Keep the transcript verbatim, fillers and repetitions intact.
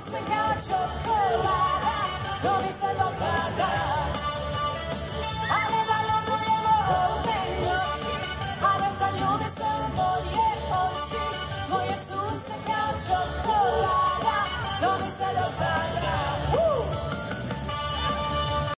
usmykaczą kolana, to mi se dopada. Ale malowujemo odejmości, ale zaljubi se u moje oči, tvoje su usmykaczą